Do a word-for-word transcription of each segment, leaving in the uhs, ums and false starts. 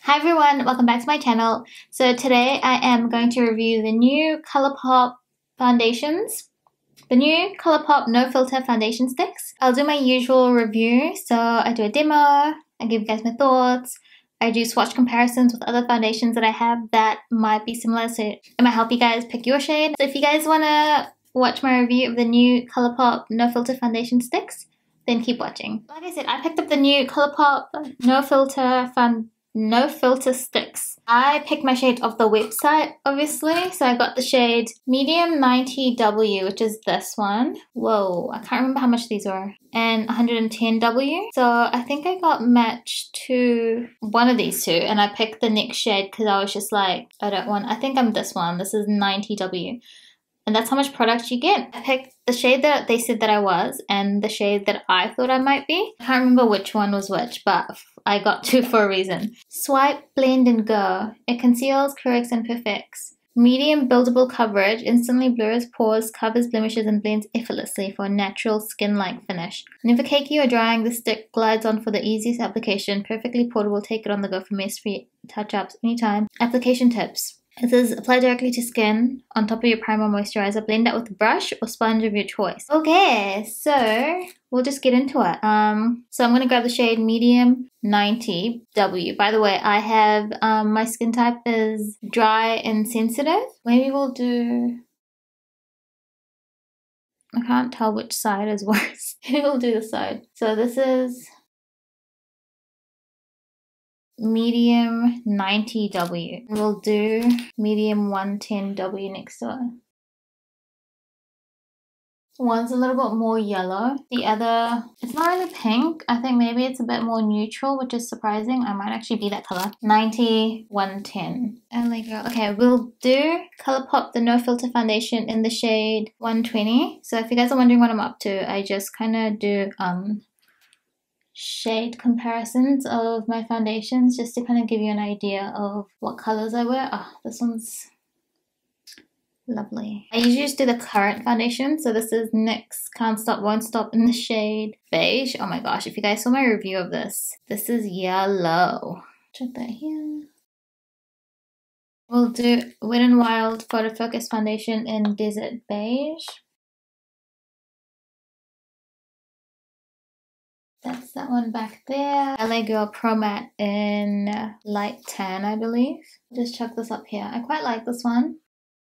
Hi everyone, welcome back to my channel. So today I am going to review the new ColourPop foundations. The new ColourPop No Filter foundation sticks. I'll do my usual review. So I do a demo, I give you guys my thoughts, I do swatch comparisons with other foundations that I have that might be similar, so it might help you guys pick your shade. So if you guys want to watch my review of the new ColourPop No Filter foundation sticks, then keep watching. Like I said, I picked up the new ColourPop No Filter foundation No Filter sticks. I picked my shade off the website, obviously. So I got the shade Medium ninety W, which is this one. Whoa, I can't remember how much these were. And one hundred ten W. So I think I got matched to one of these two. And I picked the next shade because I was just like, I don't want, I think I'm this one. This is ninety W. And that's how much product you get. I picked the shade that they said that I was and the shade that I thought I might be. I can't remember which one was which, but I got two for a reason. Swipe, blend, and go. It conceals, corrects, and perfects. Medium buildable coverage, instantly blurs pores, covers blemishes, and blends effortlessly for a natural skin-like finish. Never cakey or drying, the stick glides on for the easiest application. Perfectly portable, take it on the go for mess-free touch-ups anytime. Application tips. It says apply directly to skin on top of your primer moisturizer. Blend out with a brush or sponge of your choice. Okay, so we'll just get into it. Um, so I'm going to grab the shade Medium ninety W. By the way, I have, um, my skin type is dry and sensitive. Maybe we'll do, I can't tell which side is worse. Maybe we'll do this side. So this is Medium ninety W. We'll do Medium one ten W next to it. One's a little bit more yellow. The other, it's not really pink. I think maybe it's a bit more neutral, which is surprising. I might actually be that color. ninety, one ten. L A Girl. Okay, we'll do ColourPop the No Filter foundation in the shade one twenty. So if you guys are wondering what I'm up to, I just kind of do um shade comparisons of my foundations just to kind of give you an idea of what colors I wear. Oh, this one's lovely. I usually just do the current foundation. So this is NYX Can't Stop Won't Stop in the shade Beige. Oh my gosh, if you guys saw my review of this, this is yellow. Check that here. We'll do Wet n Wild Photo Focus Foundation in Desert Beige. That's that one back there. L A Girl Pro Matte in Light Tan, I believe. Just chuck this up here. I quite like this one.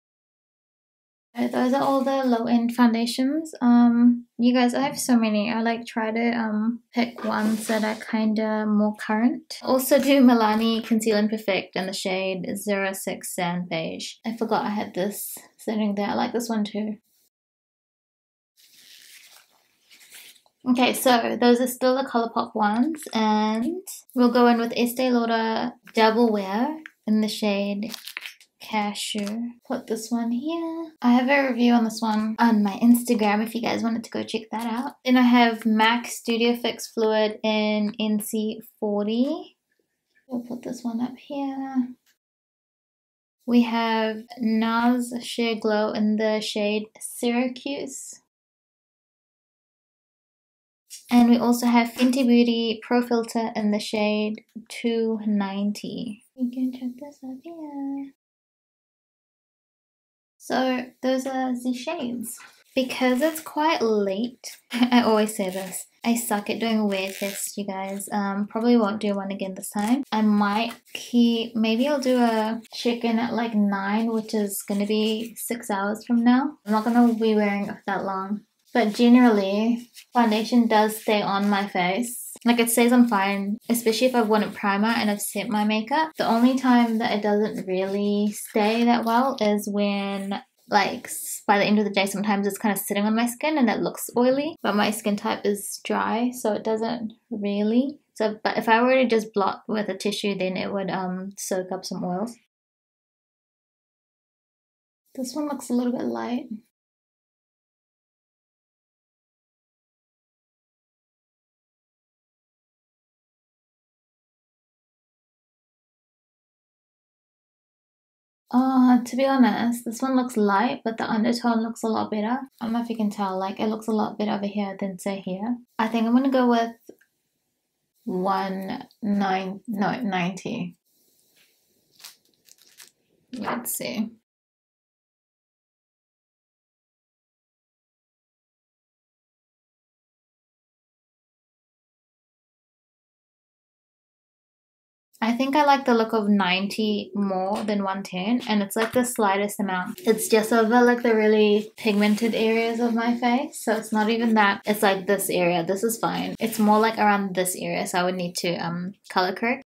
Those are all the low-end foundations. Um, you guys, I have so many. I like try to um pick ones that are kind of more current. Also do Milani Conceal and Perfect in the shade zero six Sand Beige. I forgot I had this sitting there. I like this one too. Okay, so those are still the ColourPop ones, and we'll go in with Estee Lauder Double Wear in the shade Cashew. Put this one here. I have a review on this one on my Instagram if you guys wanted to go check that out. Then I have MAC Studio Fix Fluid in N C forty. We'll put this one up here. We have NARS Sheer Glow in the shade Syracuse. And we also have Fenty Beauty Pro Filter in the shade two ninety. You can check this out here. So those are the shades. Because it's quite late, I always say this, I suck at doing wear tests, you guys. Um, probably won't do one again this time. I might keep, maybe I'll do a check-in at like nine, which is going to be six hours from now. I'm not going to be wearing it that long. But generally, foundation does stay on my face. Like it stays on fine, especially if I've worn a primer and I've set my makeup. The only time that it doesn't really stay that well is when, like, by the end of the day, sometimes it's kind of sitting on my skin and it looks oily. But my skin type is dry, so it doesn't really. So, but if I were to just blot with a tissue, then it would um soak up some oils. This one looks a little bit light. Uh, to be honest, this one looks light, but the undertone looks a lot better. I don't know if you can tell, like, it looks a lot better over here than, say, here. I think I'm gonna go with one nine, no, ninety. Let's see. I think I like the look of ninety more than one ten, and it's like the slightest amount. It's just over like the really pigmented areas of my face, so it's not even that. It's like this area. This is fine. It's more like around this area, so I would need to um color correct.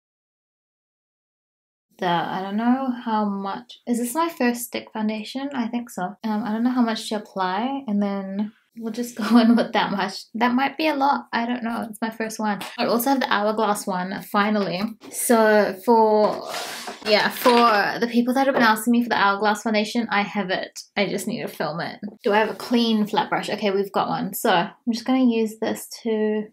The I don't know how much. Is this my first stick foundation? I think so. Um, I don't know how much to apply, and then we'll just go in with that much. That might be a lot. I don't know. It's my first one. I also have the Hourglass one, finally. So for, yeah, for the people that have been asking me for the Hourglass foundation, I have it. I just need to film it. Do I have a clean flat brush? Okay, we've got one. So I'm just going to use this to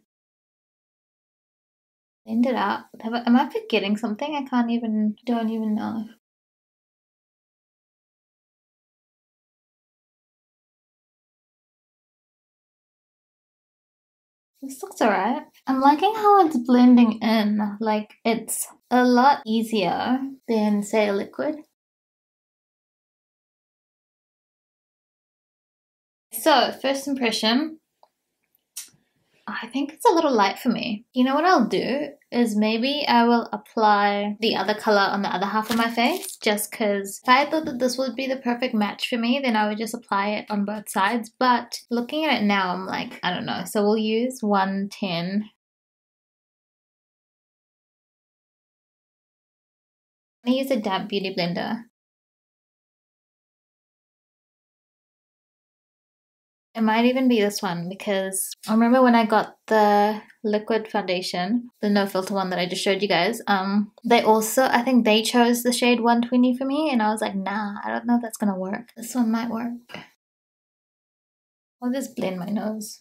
blend it out. Am I forgetting something? I can't even, don't even know. This looks alright. I'm liking how it's blending in. Like, it's a lot easier than, say, a liquid. So, first impression, I think it's a little light for me. You know what I'll do is maybe I will apply the other color on the other half of my face, just because if I thought that this would be the perfect match for me, then I would just apply it on both sides. But looking at it now, I'm like, I don't know. So we'll use one ten. I'm going to use a damp beauty blender. It might even be this one, because I remember when I got the liquid foundation, the no filter one that I just showed you guys, um, they also, I think they chose the shade one twenty for me, and I was like, nah, I don't know if that's gonna work. This one might work. I'll just blend my nose.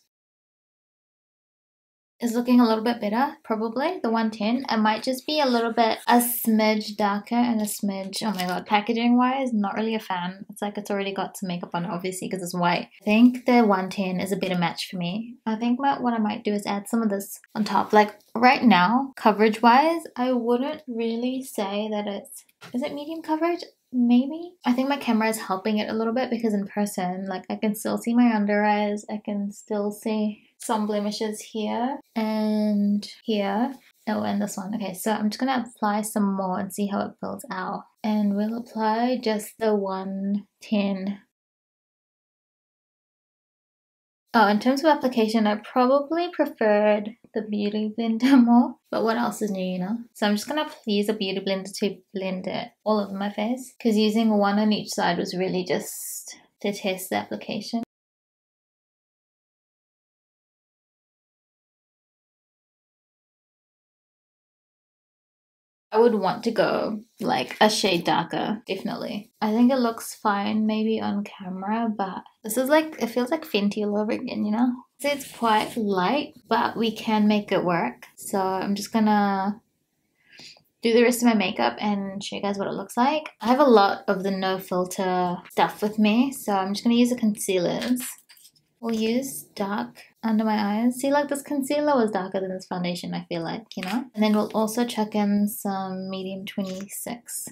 Is looking a little bit better, probably, the one ten. It might just be a little bit, a smidge darker and a smidge, oh my god, packaging wise, not really a fan. It's like it's already got some makeup on it, obviously, because it's white. I think the one ten is a better match for me. I think my, what I might do is add some of this on top. Like, right now, coverage wise, I wouldn't really say that it's, is it medium coverage? Maybe. I think my camera is helping it a little bit, because in person, like, I can still see my under eyes, I can still see some blemishes here and here. Oh, and this one. Okay, so I'm just gonna apply some more and see how it builds out. And we'll apply just the one ten. Oh, in terms of application, I probably preferred the Beauty Blender more. But what else is new, you know? So I'm just gonna use a Beauty Blender to blend it all over my face, because using one on each side was really just to test the application. I would want to go like a shade darker, definitely. I think it looks fine maybe on camera, but this is like, it feels like Fenty all over again, you know? So it's quite light, but we can make it work. So I'm just gonna do the rest of my makeup and show you guys what it looks like. I have a lot of the no filter stuff with me, so I'm just gonna use the concealers. We'll use dark under my eyes. See, like, this concealer was darker than this foundation, I feel like, you know? And then we'll also chuck in some medium twenty-six.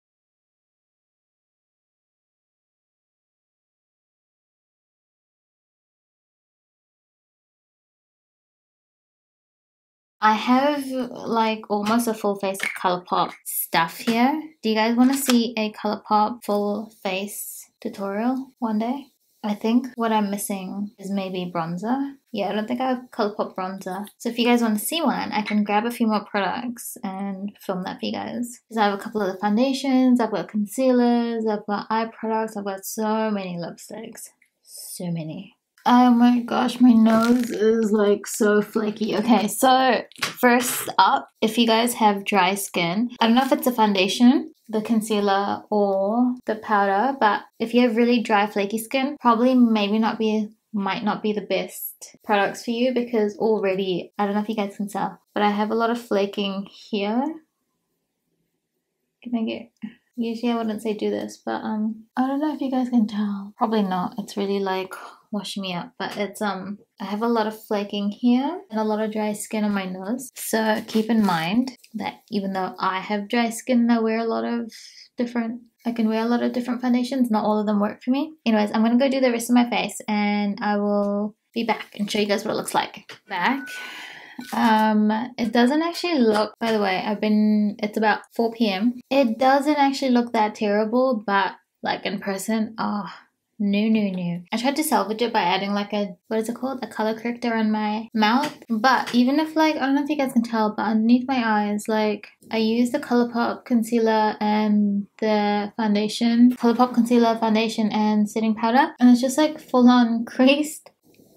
I have like almost a full face of ColourPop stuff here. Do you guys want to see a ColourPop full face tutorial one day? I think what I'm missing is maybe bronzer. Yeah, I don't think I have ColourPop bronzer. So if you guys want to see one, I can grab a few more products and film that for you guys. Because I have a couple of the foundations, I've got concealers, I've got eye products, I've got so many lipsticks. So many. Oh my gosh, my nose is like so flaky. Okay, so first up, if you guys have dry skin, I don't know if it's a foundation, the concealer, or the powder, but if you have really dry flaky skin, probably maybe not be might not be the best products for you, because already, I don't know if you guys can tell, but I have a lot of flaking here. Can I get, usually I wouldn't say do this, but um I don't know if you guys can tell. Probably not. It's really like washing me up, but it's um I have a lot of flaking here and a lot of dry skin on my nose, so keep in mind that even though I have dry skin, I wear a lot of different I can wear a lot of different foundations. Not all of them work for me. Anyways, I'm gonna go do the rest of my face and I will be back and show you guys what it looks like. Back. Um, it doesn't actually look, by the way, I've been, it's about four p m It doesn't actually look that terrible, but like in person, oh, no, no, no. I tried to salvage it by adding like a, what is it called? A color corrector on my mouth. But even if like, I don't know if you guys can tell, but underneath my eyes, like I used the ColourPop concealer and the foundation, ColourPop concealer, foundation, and setting powder. And it's just like full on creased,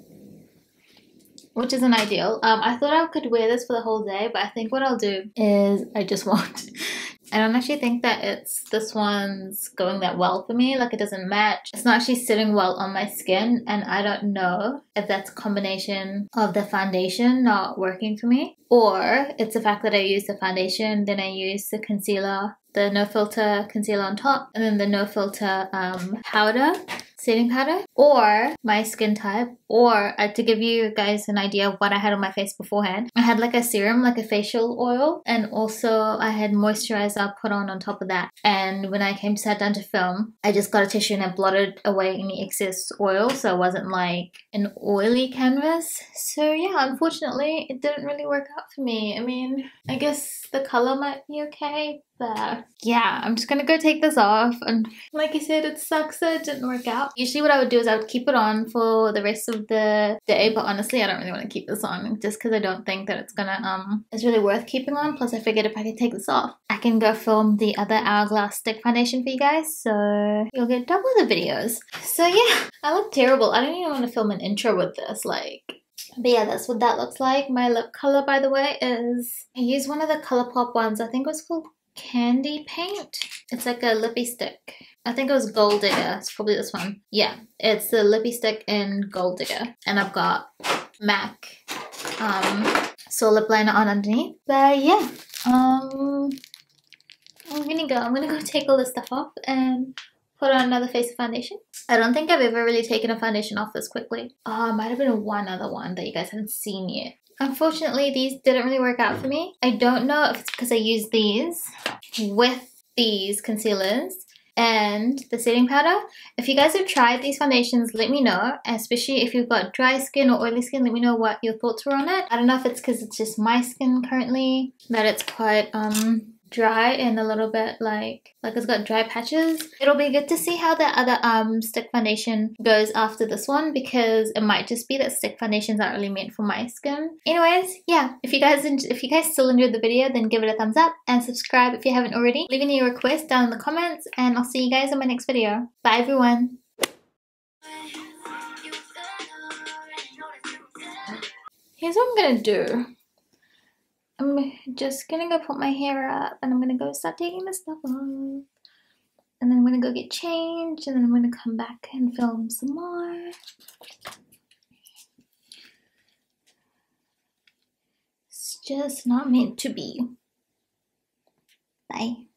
which isn't ideal. Um, I thought I could wear this for the whole day, but I think what I'll do is I just won't. I don't actually think that it's this one's going that well for me. Like it doesn't match. It's not actually sitting well on my skin, and I don't know if that's a combination of the foundation not working for me, or it's the fact that I use the foundation, then I use the concealer, the no filter concealer on top, and then the no filter um, powder, setting powder, or my skin type, or uh, to give you guys an idea of what I had on my face beforehand, I had like a serum, like a facial oil, and also I had moisturizer put on on top of that. And when I came sat down to film, I just got a tissue and I blotted away any excess oil, so it wasn't like an oily canvas. So yeah, unfortunately, it didn't really work out for me. I mean, I guess the color might be okay, but yeah, I'm just gonna go take this off. And like I said, it sucks that it didn't work out. Usually what I would do is I would keep it on for the rest of the day, but honestly I don't really want to keep this on just because I don't think that it's gonna um it's really worth keeping on. Plus I figured if I could take this off, I can go film the other Hourglass stick foundation for you guys, so you'll get double the videos. So yeah, I look terrible. I don't even want to film an intro with this, like. But yeah, that's what that looks like. My lip color, by the way, is I used one of the ColourPop ones. I think it was called Candy Paint. It's like a lippy stick. I think it was Gold Digger. It's probably this one. Yeah, it's the lippy stick in Gold Digger. And I've got MAC um, Soul Lip Liner on underneath. But yeah, um, I'm gonna go. I'm gonna go take all this stuff off and put on another face of foundation. I don't think I've ever really taken a foundation off this quickly. Oh, might have been one other one that you guys haven't seen yet. Unfortunately, these didn't really work out for me. I don't know if it's because I used these with these concealers and the setting powder. If you guys have tried these foundations, let me know. Especially if you've got dry skin or oily skin, let me know what your thoughts were on it. I don't know if it's because it's just my skin currently that it's quite um dry and a little bit like like it's got dry patches. It'll be good to see how the other um stick foundation goes after this one, because it might just be that stick foundations aren't really meant for my skin. Anyways, yeah, if you guys if you guys still enjoyed the video, then give it a thumbs up and subscribe if you haven't already. Leave any requests down in the comments and I'll see you guys in my next video. Bye everyone. Here's what I'm gonna do. I'm just gonna go put my hair up and I'm gonna go start taking this stuff off. And then I'm gonna go get changed and then I'm gonna come back and film some more. It's just not meant to be. Bye.